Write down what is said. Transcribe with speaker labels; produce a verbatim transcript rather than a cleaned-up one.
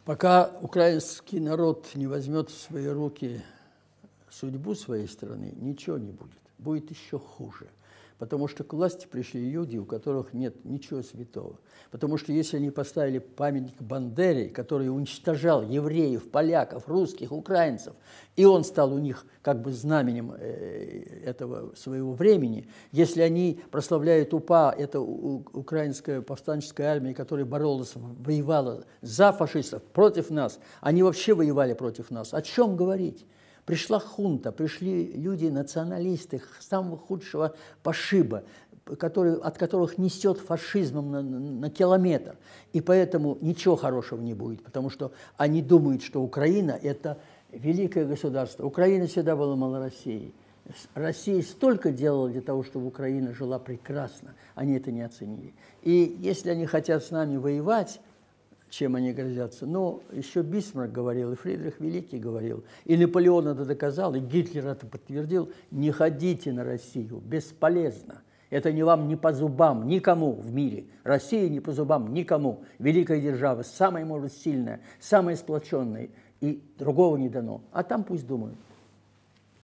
Speaker 1: Пока украинский народ не возьмет в свои руки судьбу своей страны, ничего не будет. Будет еще хуже. Потому что к власти пришли люди, у которых нет ничего святого. Потому что если они поставили памятник Бандере, который уничтожал евреев, поляков, русских, украинцев, и он стал у них как бы знаменем этого своего времени, если они прославляют УПА, это украинская повстанческая армия, которая боролась, воевала за фашистов, против нас, они вообще воевали против нас. О чем говорить? Пришла хунта, пришли люди, националисты самого худшего пошиба, которые, от которых несет фашизмом на, на, на километр. И поэтому ничего хорошего не будет, потому что они думают, что Украина – это великое государство. Украина всегда была мало России. Россия столько делала для того, чтобы Украина жила прекрасно. Они это не оценили. И если они хотят с нами воевать, чем они грозятся? Ну, еще Бисмарк говорил, и Фридрих Великий говорил, и Наполеон это доказал, и Гитлер это подтвердил. Не ходите на Россию, бесполезно. Это не вам не по зубам никому в мире. Россия не по зубам никому. Великая держава, самая, может, сильная, самая сплоченная, и другого не дано. А там пусть думают.